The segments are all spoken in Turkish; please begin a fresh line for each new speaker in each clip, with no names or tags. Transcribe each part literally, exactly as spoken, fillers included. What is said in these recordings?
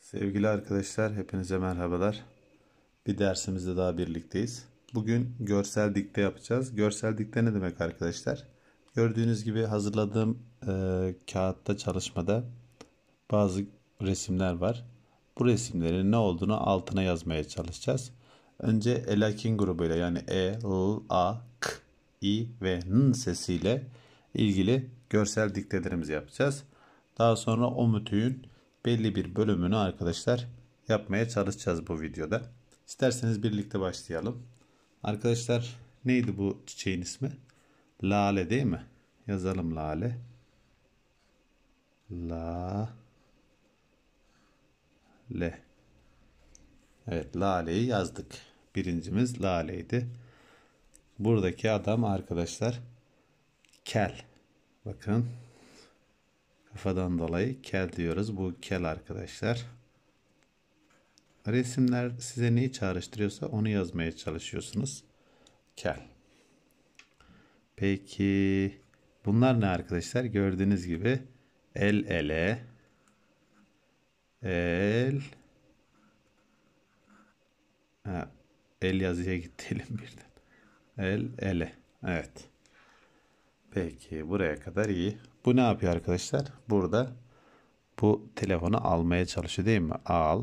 Sevgili arkadaşlar, hepinize merhabalar. Bir dersimizde daha birlikteyiz. Bugün görsel dikte yapacağız. Görsel dikte ne demek arkadaşlar? Gördüğünüz gibi hazırladığım e, kağıtta çalışmada bazı resimler var. Bu resimlerin ne olduğunu altına yazmaya çalışacağız. Önce elakin grubuyla yani E, L, A, K, I ve N sesiyle ilgili görsel diktelerimizi yapacağız. Daha sonra o mütüğün belli bir bölümünü arkadaşlar yapmaya çalışacağız bu videoda. İsterseniz birlikte başlayalım. Arkadaşlar neydi bu çiçeğin ismi? Lale değil mi? Yazalım lale. La Le. Evet, laleyi yazdık. Birincimiz laleydi. Buradaki adam arkadaşlar kel. Bakın. Kafadan dolayı kel diyoruz. Bu kel arkadaşlar. Resimler size neyi çağrıştırıyorsa onu yazmaya çalışıyorsunuz. Kel. Peki bunlar ne arkadaşlar? Gördüğünüz gibi el ele, el ha, el yazıya gidelim birden. El ele. Evet. Peki buraya kadar iyi. Bu ne yapıyor arkadaşlar? Burada bu telefonu almaya çalışıyor değil mi? Al.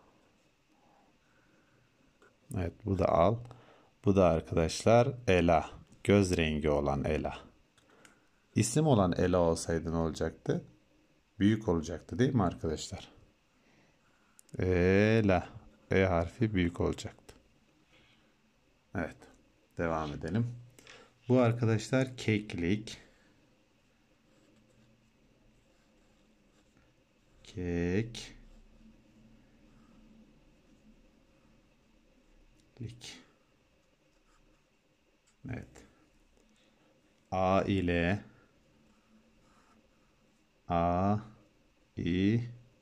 Evet, bu da al. Bu da arkadaşlar Ela. Göz rengi olan Ela. İsim olan Ela olsaydı ne olacaktı? Büyük olacaktı değil mi arkadaşlar? Ela. E harfi büyük olacaktı. Evet. Devam edelim. Bu arkadaşlar keklik. Kek. Lik. Evet. A ile A i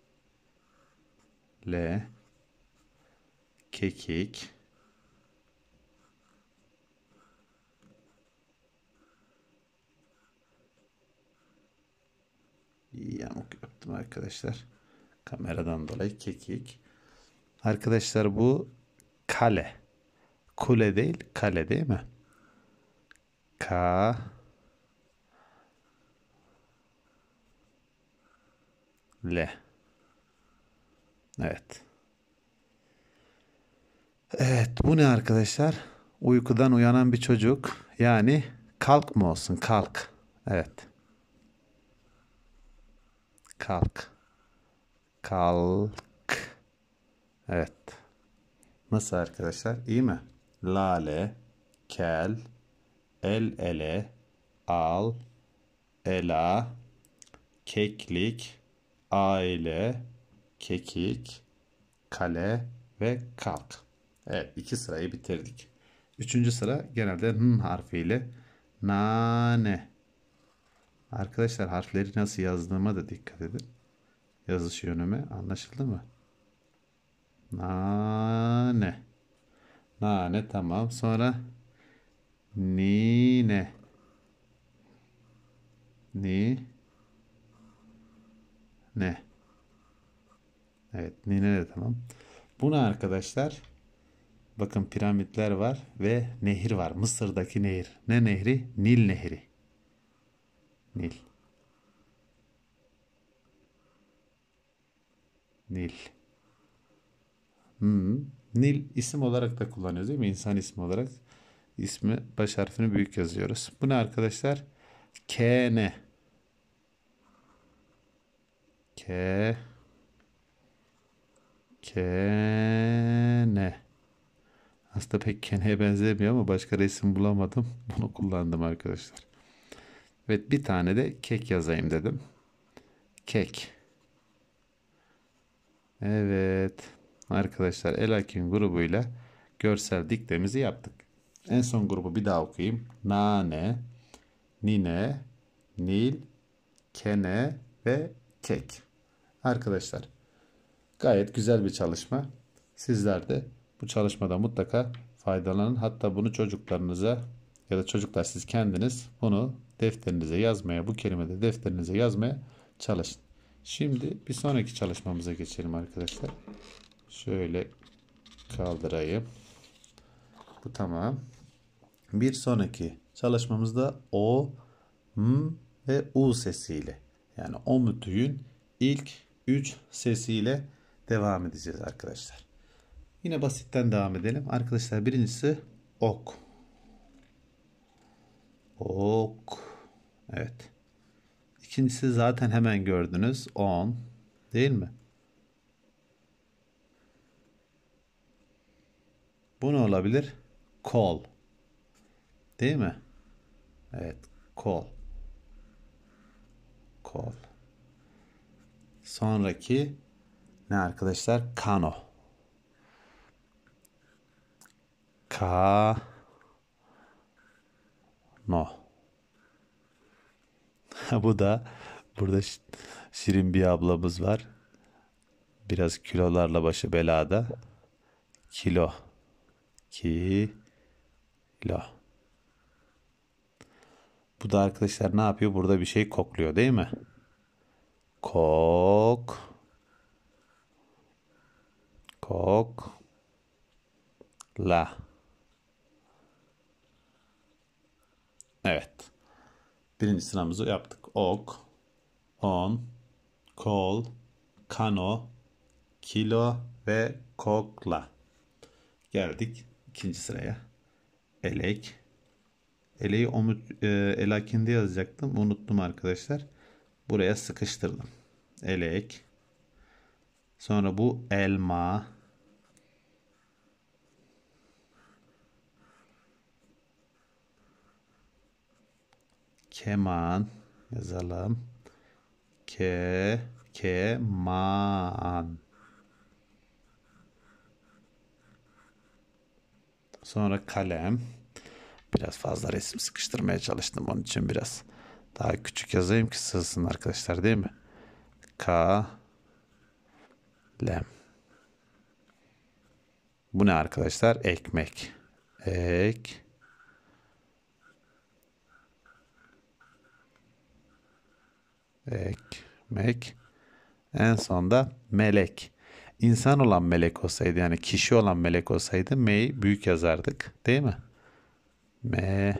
L kekik. Yamuk yaptım arkadaşlar. Kameradan dolayı kekik. Arkadaşlar bu kale. Kule değil, kale değil mi? Ka Le. Evet. Evet, bu ne arkadaşlar? Uykudan uyanan bir çocuk. Yani kalk mı olsun? Kalk. Evet. Kalk. Kalk. Evet. Nasıl arkadaşlar? İyi mi? Lale, kel, el ele, al, ela, keklik, aile, kekik, kale ve kalk. Evet, iki sırayı bitirdik. Üçüncü sıra genelde n harfiyle nane. Arkadaşlar harfleri nasıl yazdığıma da dikkat edin. Yazış yönümü anlaşıldı mı? Nane. Nane tamam. Sonra nine. Ni. Ne? Evet, nine de tamam. Bunu arkadaşlar bakın piramitler var ve nehir var. Mısır'daki nehir. Ne nehri? Nil nehri. Nil. Nil. Hmm. Nil isim olarak da kullanıyoruz değil mi? İnsan ismi olarak. İsmi baş harfini büyük yazıyoruz. Bu ne arkadaşlar? Kene. Ke. Kene. Aslında pek keneye benzemiyor ama başka resim bulamadım. Bunu kullandım arkadaşlar. Evet, bir tane de kek yazayım dedim. Kek. Evet. Arkadaşlar Elakin grubuyla görsel diktemizi yaptık. En son grubu bir daha okuyayım. Nane, nine, nil, kene ve kek. Arkadaşlar gayet güzel bir çalışma. Sizler de bu çalışmada mutlaka faydalanın. Hatta bunu çocuklarınıza ya da çocuklar siz kendiniz bunu defterinize yazmaya, bu kelimeleri defterinize yazmaya çalışın. Şimdi bir sonraki çalışmamıza geçelim arkadaşlar. Şöyle kaldırayım. Bu tamam. Bir sonraki çalışmamızda O, M ve U sesiyle. Yani o mütüğün ilk üç sesiyle devam edeceğiz arkadaşlar. Yine basitten devam edelim. Arkadaşlar birincisi ok. Ok. Evet. İkincisi zaten hemen gördünüz. On. Değil mi? Bu ne olabilir? Call. Değil mi? Evet. Call. Call. Sonraki ne arkadaşlar? Kano. Ka. No. Bu da burada şirin bir ablamız var. Biraz kilolarla başı belada. Kilo. Kilo. Bu da arkadaşlar ne yapıyor? Burada bir şey kokluyor değil mi? Kok. Kok. La. Evet. Birinci sıramızı yaptık. Ok. On. Kol. Kano. Kilo ve kokla. Geldik ikinci sıraya. Elek. Eleği omut, e, elakinde yazacaktım. Unuttum arkadaşlar. Buraya sıkıştırdım. Elek. Sonra bu elma. Keman. Yazalım. Ke. Keman. Sonra kalem. Biraz fazla resim sıkıştırmaya çalıştım. Onun için biraz daha küçük yazayım ki sığsın arkadaşlar değil mi? Kalem. Bu ne arkadaşlar? Ekmek. Ek. Ekmek. En sonda melek. İnsan olan melek olsaydı yani kişi olan melek olsaydı M'yi büyük yazardık. Değil mi? Melek.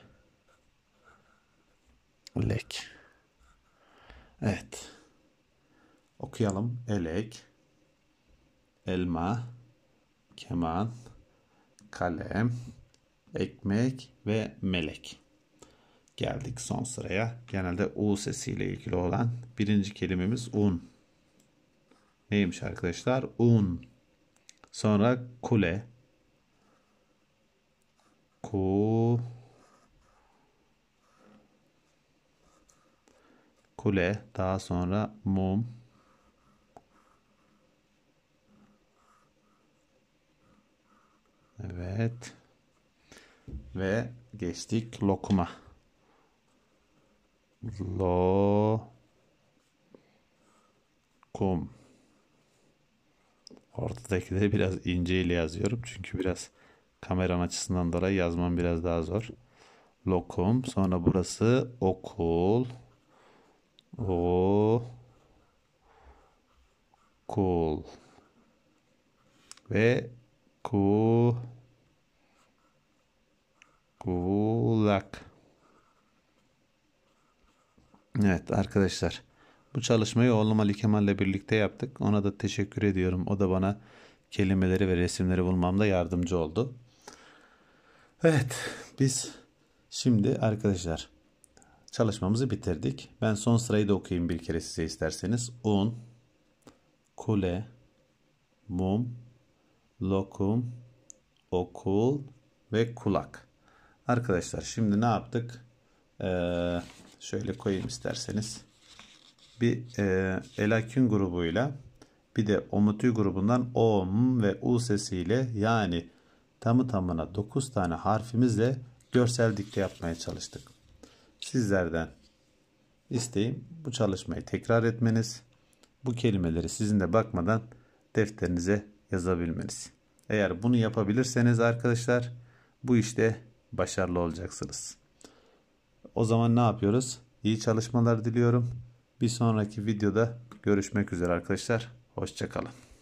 Evet. Okuyalım. Elek. Elma. Keman. Kalem. Ekmek ve melek. Geldik son sıraya. Genelde U sesiyle ilgili olan birinci kelimemiz un. Neymiş arkadaşlar? Un. Sonra kule. Ku. Kule. Daha sonra mum. Evet. Ve geçtik lokuma. Lo. Kum. Ortadakileri biraz ince ile yazıyorum. Çünkü biraz kameranın açısından dolayı yazmam biraz daha zor. Lokum. Sonra burası okul. O. Kul. Ve ku. Kulak. Evet arkadaşlar. Bu çalışmayı oğlum Ali Kemal'le birlikte yaptık. Ona da teşekkür ediyorum. O da bana kelimeleri ve resimleri bulmamda yardımcı oldu. Evet, biz şimdi arkadaşlar çalışmamızı bitirdik. Ben son sırayı da okuyayım bir kere size isterseniz. Un, kule, mum, lokum, okul ve kulak. Arkadaşlar şimdi ne yaptık? Ee, şöyle koyayım isterseniz. Bir e, elakün grubuyla bir de omutü grubundan O, M ve U sesiyle yani tamı tamına dokuz tane harfimizle görsel dikte yapmaya çalıştık. Sizlerden isteğim bu çalışmayı tekrar etmeniz, bu kelimeleri sizin de bakmadan defterinize yazabilmeniz. Eğer bunu yapabilirseniz arkadaşlar bu işte başarılı olacaksınız. O zaman ne yapıyoruz? İyi çalışmalar diliyorum. Bir sonraki videoda görüşmek üzere arkadaşlar. Hoşça kalın.